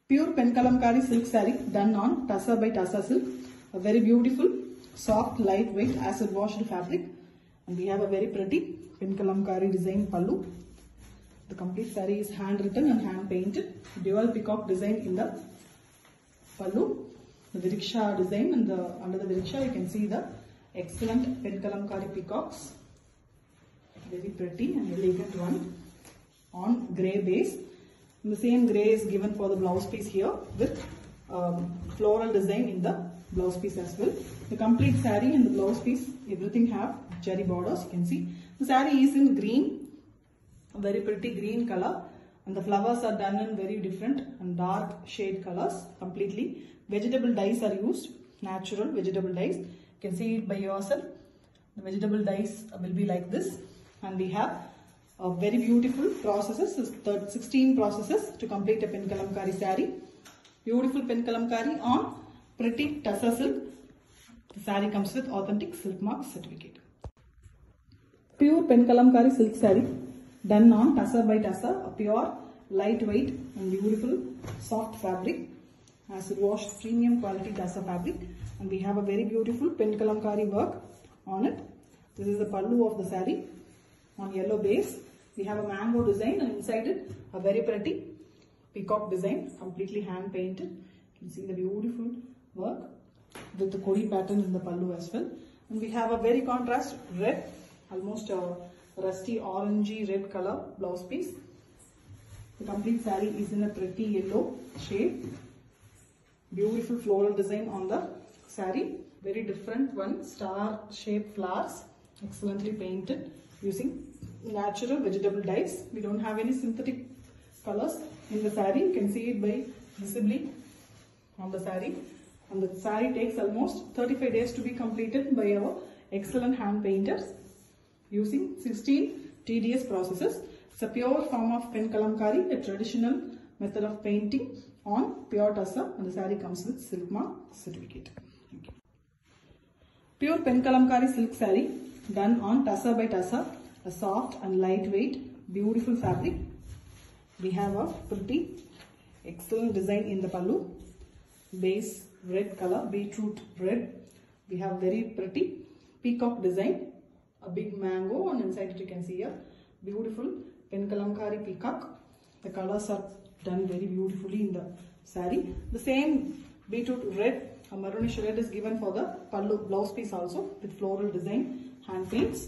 Pure Penkalamkari silk saree done on Tussar by Tussar silk. A very beautiful, soft, lightweight, acid washed fabric. And we have a very pretty Penkalamkari design pallu. The complete saree is handwritten and hand painted. Dual peacock design in the pallu. The Viriksha design, and under the Viriksha you can see the excellent Penkalamkari peacocks. Very pretty and elegant one on grey base. And the same grey is given for the blouse piece here with floral design in the blouse piece as well. The complete saree and the blouse piece, everything have cherry borders. You can see the saree is in green, a very pretty green color, and the flowers are done in very different and dark shade colors completely. Vegetable dyes are used, natural vegetable dyes. You can see it by yourself. The vegetable dyes will be like this, and we have very beautiful processes, 16 processes to complete a Penkalamkari saree. Beautiful Penkalamkari on pretty Tussar silk. The saree comes with authentic silk mark certificate. Pure Penkalamkari silk saree done on Tussar by Tussar, a pure, lightweight and beautiful soft fabric. Acid washed premium quality Tussar fabric, and we have a very beautiful Penkalamkari work on it. This is the pallu of the saree on yellow base. We have a mango design, and inside it a very pretty peacock design, completely hand painted. You can see the beautiful work with the kodi pattern in the pallu as well. And we have a very contrast red, almost a rusty orangey red color blouse piece. The complete saree is in a pretty yellow shade. Beautiful floral design on the saree. Very different one, star shaped flowers, excellently painted using natural vegetable dyes. We don't have any synthetic colors in the saree. You can see it by visibly on the saree. And the saree takes almost 35 days to be completed by our excellent hand painters using 16 tedious processes. It's a pure form of Penkalamkari, a traditional method of painting on pure Tussar, and the saree comes with silk mark certificate. Thank you. Pure Penkalamkari silk saree done on Tussar by Tussar, a soft and lightweight, beautiful fabric. We have a pretty, excellent design in the pallu. Base red color, beetroot red. We have very pretty peacock design, a big mango, and inside it you can see a beautiful Penkalamkari peacock. The colors are done very beautifully in the saree. The same beetroot red, a maroonish red is given for the pallu blouse piece also with floral design, hand paints.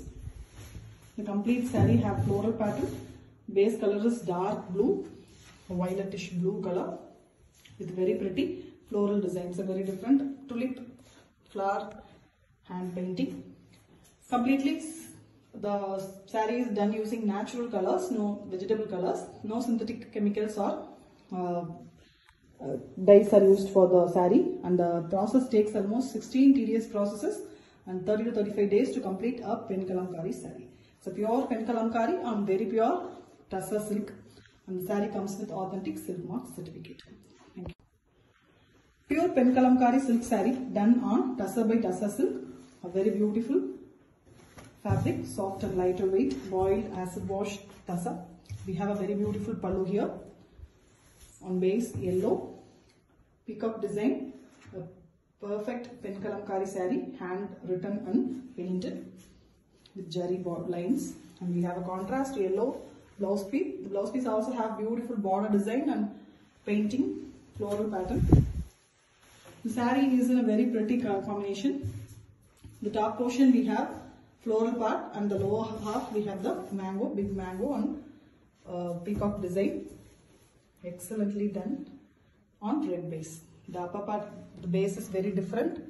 The complete saree have floral pattern. Base color is dark blue, a violetish blue color with very pretty floral designs. A very different tulip flower hand painting. Completely the saree is done using natural colors, no vegetable colors, no synthetic chemicals or dyes are used for the saree, and the process takes almost 16 tedious processes and 30 to 35 days to complete a Penkalamkari saree. It's a pure Penkalamkari on very pure Tussar silk, and the saree comes with authentic silk mark certificate. Thank you. Pure Penkalamkari silk saree done on Tussar by Tussar silk, a very beautiful fabric, soft and lighter weight, boiled acid wash Tussar. We have a very beautiful pallu here on base yellow, peacock design, a perfect Penkalamkari saree, hand written and painted with jari lines, and we have a contrast yellow blouse piece. The blouse piece also have beautiful border design and painting floral pattern. The saree is in a very pretty combination. The top portion we have floral part, and the lower half we have the mango, big mango on peacock design, excellently done on red base. The upper part, the base is very different,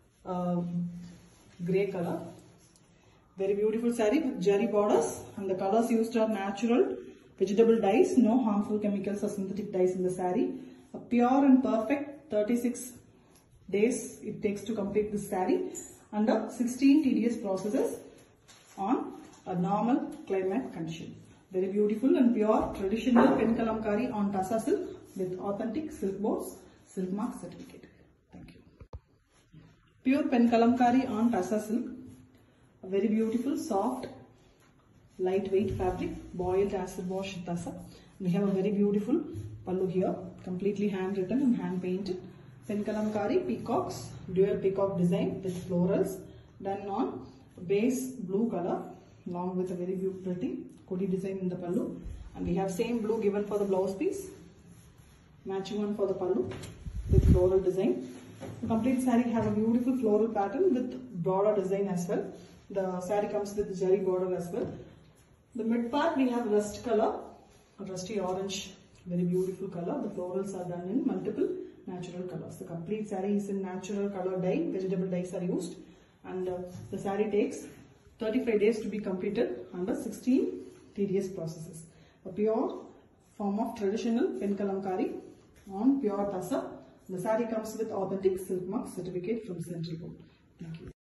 grey color. Very beautiful saree with jari borders, and the colors used are natural vegetable dyes, no harmful chemicals or synthetic dyes in the saree. A pure and perfect 36 days it takes to complete this saree under 16 tedious processes on a normal climate condition. Very beautiful and pure traditional Penkalamkari on Tussar silk with authentic silk bows, silk mark certificate. Thank you. Pure Penkalamkari on Tussar silk, a very beautiful soft lightweight fabric, boiled acid wash Tussar. We have a very beautiful pallu here, completely handwritten and hand painted. Pen kalamkari peacocks, dual peacock design with florals done on base blue color along with a very pretty kodi design in the pallu. And we have same blue given for the blouse piece, matching one for the pallu with floral design. The complete saree have a beautiful floral pattern with border design as well. The saree comes with jari border as well. The mid part we have rust color, rusty orange, very beautiful color. The florals are done in multiple natural colors. The complete saree is in natural color dye, vegetable dyes are used, and the saree takes 35 days to be completed under 16 tedious processes. A pure form of traditional pen kalamkari on pure tassa. The saree comes with authentic silk mark certificate from Central Board. Thank you.